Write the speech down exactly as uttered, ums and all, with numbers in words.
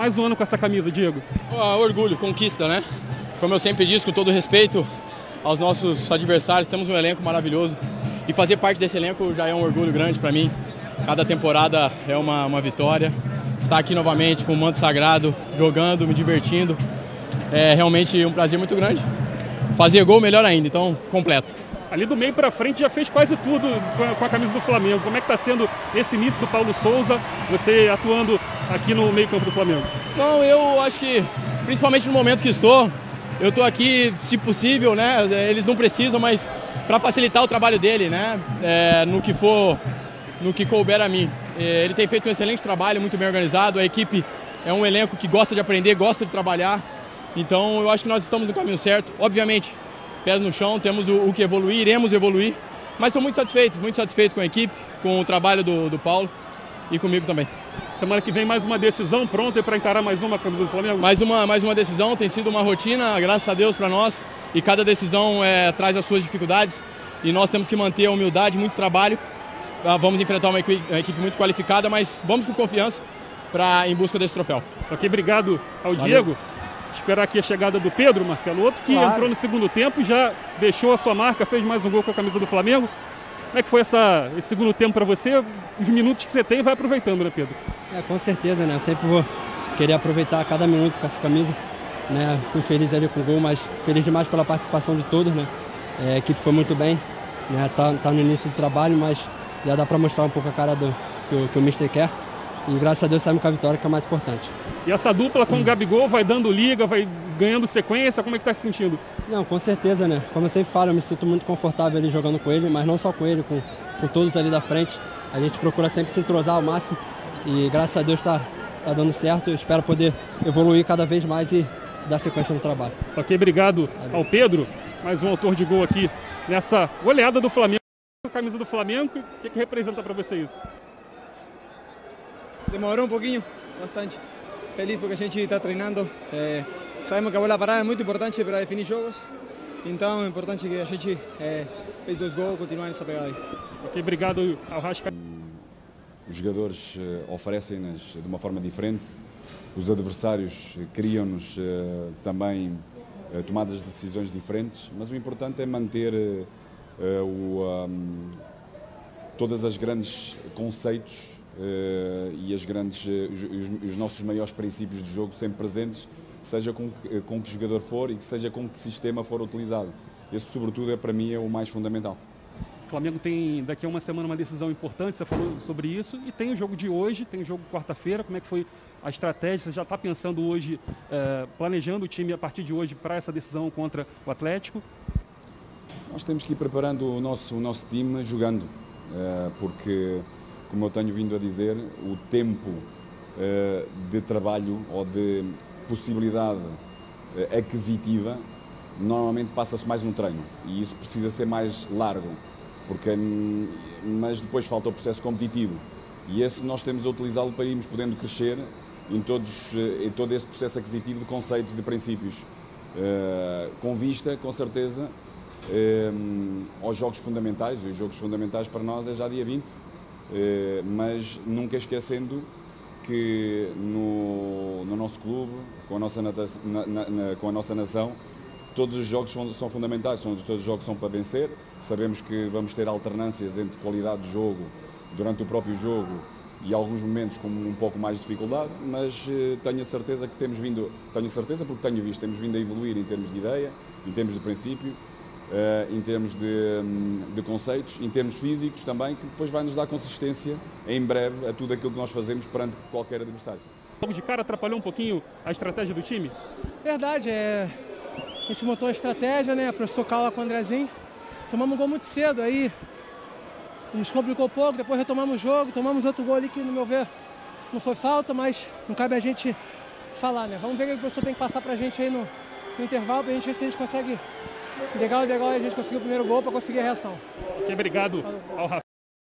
mais um ano com essa camisa, Diego? Ah, orgulho, conquista, né? Como eu sempre disse, com todo respeito aos nossos adversários, temos um elenco maravilhoso e fazer parte desse elenco já é um orgulho grande para mim. Cada temporada é uma, uma vitória. Estar aqui novamente com o manto sagrado, jogando, me divertindo, é realmente um prazer muito grande. Fazer gol, melhor ainda, então completo. Ali do meio para frente já fez quase tudo com a, com a camisa do Flamengo. Como é que está sendo esse início do Paulo Souza, você atuando aqui no meio campo do Flamengo? Não, eu acho que, principalmente no momento que estou, eu estou aqui, se possível, né? Eles não precisam, mas para facilitar o trabalho dele, né? É, no que for, no que couber a mim. É, ele tem feito um excelente trabalho, muito bem organizado. A equipe é um elenco que gosta de aprender, gosta de trabalhar. Então eu acho que nós estamos no caminho certo. Obviamente, pés no chão, temos o, o que evoluir, iremos evoluir. Mas estou muito satisfeito, muito satisfeito com a equipe, com o trabalho do, do Paulo e comigo também. Semana que vem mais uma decisão pronta para encarar mais uma camisa do Flamengo? Mais uma, mais uma decisão, tem sido uma rotina, graças a Deus, para nós. E cada decisão é, traz as suas dificuldades. E nós temos que manter a humildade, muito trabalho. Vamos enfrentar uma equipe, uma equipe muito qualificada, mas vamos com confiança pra, em busca desse troféu. Ok, obrigado ao Valeu. Diego. Esperar aqui a chegada do Pedro, Marcelo, outro que Claro. entrou no segundo tempo e já deixou a sua marca, fez mais um gol com a camisa do Flamengo. Como é que foi essa, esse segundo tempo para você? Os minutos que você tem, vai aproveitando, né, Pedro? É, com certeza, né? Eu sempre vou querer aproveitar cada minuto com essa camisa. Né? Fui feliz ali com o gol, mas feliz demais pela participação de todos, né? É, a equipe foi muito bem, né? Tá, tá no início do trabalho, mas já dá para mostrar um pouco a cara do que o, que o mister quer. E graças a Deus saímos com a vitória, que é o mais importante. E essa dupla com o Gabigol vai dando liga, vai ganhando sequência, como é que tá se sentindo? Não, com certeza, né? Como eu sempre falo, eu me sinto muito confortável ali jogando com ele, mas não só com ele, com, com todos ali da frente. A gente procura sempre se entrosar ao máximo e graças a Deus está tá dando certo. Eu espero poder evoluir cada vez mais e dar sequência no trabalho. Ok, obrigado Valeu. ao Pedro, mais um autor de gol aqui nessa goleada do Flamengo. A camisa do Flamengo, o que, que representa para você isso? Demorou um pouquinho, bastante. Feliz porque a gente está treinando. É, sabemos que a bola parada é muito importante para definir jogos. Então é importante que a gente é, fez dois gols e continuar nessa pegada aí. Ok, obrigado ao Rasca. Os jogadores uh, oferecem-nos de uma forma diferente. Os adversários criam-nos uh, também uh, tomadas de decisões diferentes. Mas o importante é manter uh, uh, o, um, todas as grandes conceitos Uh, e as grandes, uh, os, os nossos maiores princípios de jogo sempre presentes, seja com que, com que jogador for e que seja com que sistema for utilizado. Esse, sobretudo, é, para mim, é o mais fundamental. O Flamengo tem daqui a uma semana uma decisão importante, você falou sobre isso, e tem o jogo de hoje, tem o jogo quarta-feira. Como é que foi a estratégia? Você já está pensando hoje, uh, planejando o time a partir de hoje para essa decisão contra o Atlético? Nós temos que ir preparando o nosso, o nosso time jogando, uh, porque... Como eu tenho vindo a dizer, o tempo uh, de trabalho ou de possibilidade uh, aquisitiva normalmente passa-se mais no treino e isso precisa ser mais largo, porque, mas depois falta o processo competitivo e esse nós temos a utilizá-lo para irmos podendo crescer em, todos, uh, em todo esse processo aquisitivo de conceitos, de princípios, uh, com vista, com certeza, uh, aos jogos fundamentais. E os jogos fundamentais para nós é já dia vinte. Uh, mas nunca esquecendo que no, no nosso clube, com a nossa, nata, na, na, com a nossa nação, todos os jogos são, são fundamentais, são, todos os jogos são para vencer. Sabemos que vamos ter alternâncias entre qualidade de jogo durante o próprio jogo e alguns momentos com um pouco mais de dificuldade, mas uh, tenho a certeza que temos vindo, tenho a certeza porque tenho visto, temos vindo a evoluir em termos de ideia, em termos de princípio, Uh, em termos de, de conceitos, em termos físicos também, que depois vai nos dar consistência em breve a tudo aquilo que nós fazemos perante qualquer adversário. Logo de cara atrapalhou um pouquinho a estratégia do time? Verdade, é... a gente montou a estratégia, né, para socar lá com o Andrezinho. Tomamos um gol muito cedo, aí nos complicou pouco, depois retomamos o jogo, tomamos outro gol ali que, no meu ver, não foi falta, mas não cabe a gente falar, né? Vamos ver o que o professor tem que passar pra gente aí no, no intervalo, pra gente ver se a gente consegue... Legal, legal, a gente conseguiu o primeiro gol para conseguir a reação. Ok, obrigado ao Rafa.